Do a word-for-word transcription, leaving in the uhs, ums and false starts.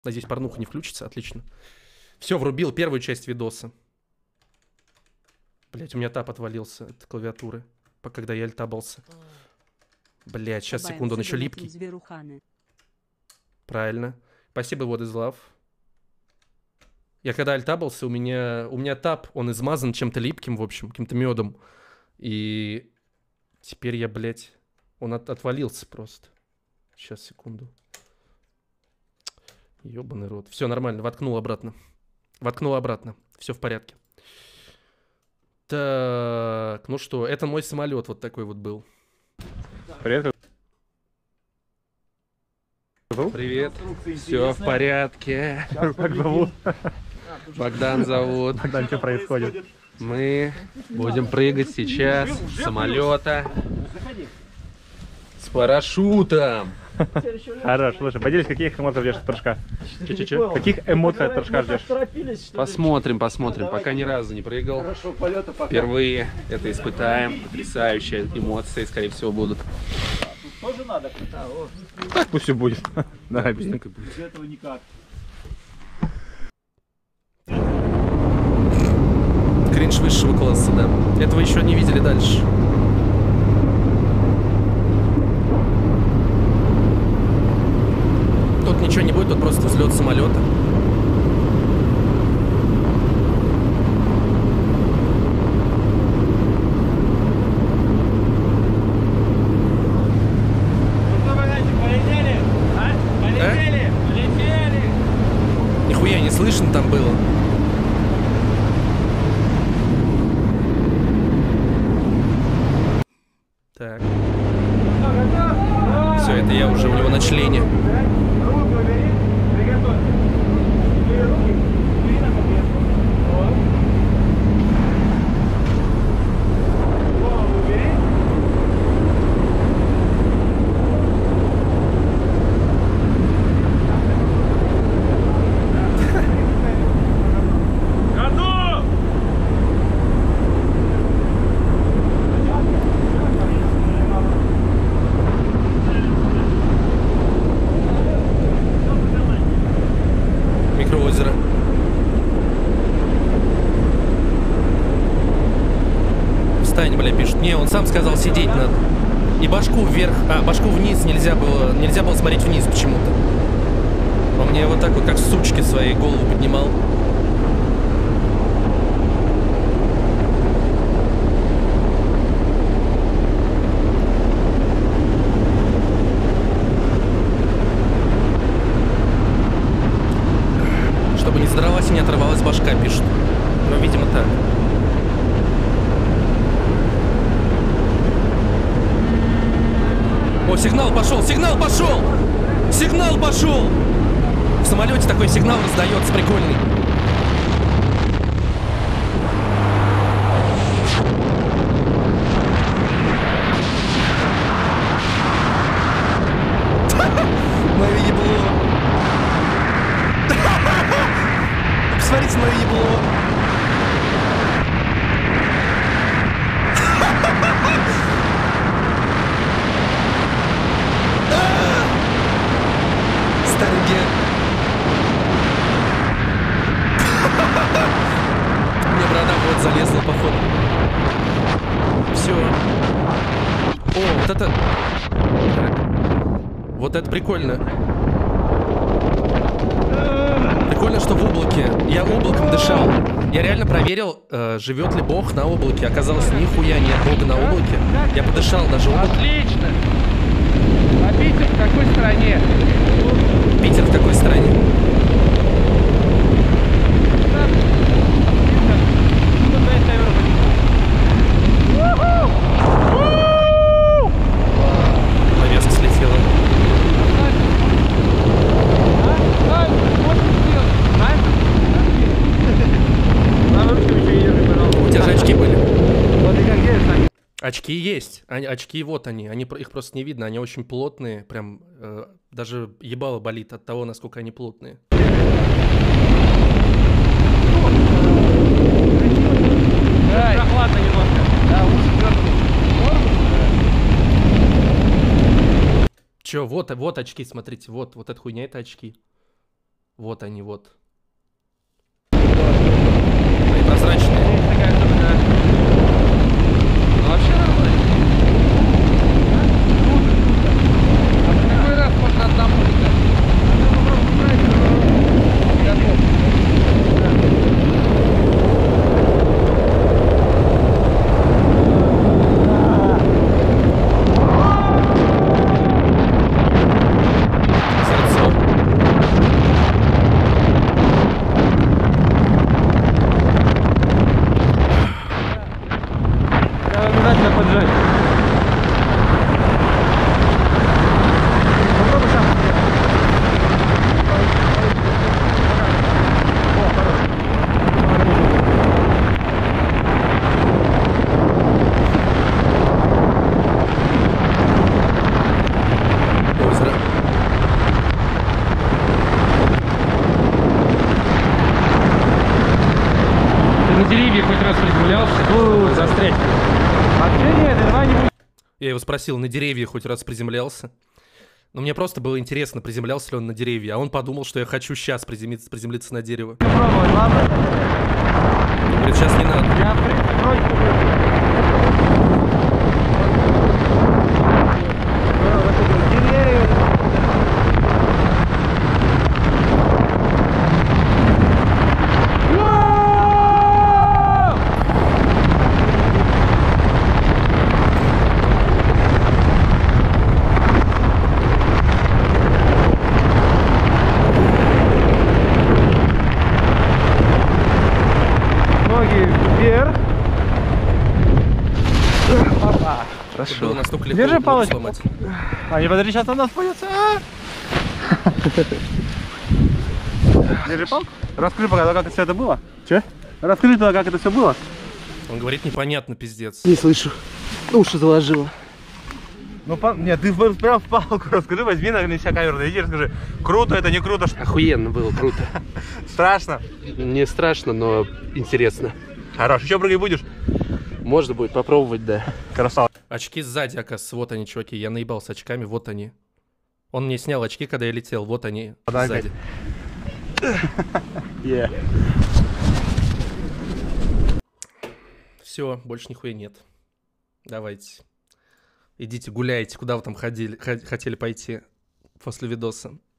Надеюсь, порнуха не включится. Отлично. Все, врубил первую часть видоса. Блять, у меня тап отвалился от клавиатуры, когда я альтабался. Блять, сейчас, секунду, он еще липкий. Правильно. Спасибо, вот из лав. Я когда альтабался, у меня, у меня тап, он измазан чем-то липким, в общем, каким-то медом. И теперь я, блядь, он от, отвалился просто. Сейчас, секунду. Ёбаный рот. Все нормально, воткнул обратно. Воткнул обратно. Все в порядке. Так, ну что, это мой самолет вот такой вот был. Привет. Привет. Все в порядке. Как зовут? Богдан зовут. Богдан, что происходит? Мы будем прыгать сейчас с самолета с парашютом. Хорош, слушай, поделись, каких эмоций ждешь от прыжка? Че-че-че? Каких эмоций от прыжка ждешь? Посмотрим, посмотрим. Пока ни разу не прыгал. Впервые это испытаем. Потрясающие эмоции, скорее всего, будут. Тоже надо? Так пусть все будет. Да, без этого никак. Кринж высшего класса, да. Этого еще не видели дальше. Тут ничего не будет, тут просто взлет самолета. Нихуя не слышно там было. Так. Все, это я уже у него на члене. Микроозеро. Встань, бля, пишет. Не, он сам сказал, сидеть надо. И башку вверх, а, башку вниз нельзя было, нельзя было смотреть вниз почему-то. Он мне вот так вот, как сучки своей, голову поднимал. Чтобы не задралась и не оторвалась башка, пишет. Ну, видимо, так. О, сигнал пошел, сигнал пошел! Сигнал пошел! В самолете такой сигнал раздается прикольный. Мое ебло. Посмотрите мое ебло. Старый ген. Мне борода вот залезла, походу. Все. О, вот это... Вот это прикольно. Прикольно, что в облаке. Я облаком дышал. Я реально проверил, э, живет ли Бог на облаке. Оказалось, нихуя нет Бога на облаке. Я подышал даже облаком. Отлично! А Питер в какой стране? Питер в какой стране? Навеска слетела. У тебя же очки были? Очки есть. Они, очки вот они. они. Их просто не видно. Они очень плотные. Прям э, даже ебало болит от того, насколько они плотные. Прохладно немножко. Да, Че, вот, вот очки, смотрите. Вот, вот эта хуйня, это очки. Вот они, вот. Они прозрачные. Есть такая штука, да. Ну, вообще нормально. А в какой раз можно одному летать? Готов. Обязательно поджать. Попробуй сам. Озеро. Ты на деревья хоть раз приземлялся? Застрять. Вообще нет, давай не будем. Я его спросил, на деревья хоть раз приземлялся? Но мне просто было интересно, приземлялся ли он на деревья. А он подумал, что я хочу сейчас приземлиться, приземлиться на дерево. Попробовать, ладно? Говорит, сейчас не надо. Я, в принципе, вроде ноги вверх. Опа. Это было настолько легко Держи ногу палочку. сломать. А не подожди, сейчас у нас пойдется. Держи палку. Раскрой пока, как все это было. Че? Раскрой тогда, как это все было. Он говорит, непонятно, пиздец. Не слышу. Уши заложило. Ну, по... нет, ты прям в палку расскажи, возьми на себя камеру, иди расскажи. Круто это, не круто, что Охуенно было, круто. страшно. Не страшно, но интересно. Хорош, еще прыгай будешь? Можно будет попробовать, да. Красава. Очки сзади, оказывается, вот они, чуваки. Я наебал с очками, вот они. Он мне снял очки, когда я летел, вот они, Подай сзади. Yeah. Все, больше нихуя нет. Давайте. Идите гуляйте, куда вы там ходили, х- хотели пойти после видоса.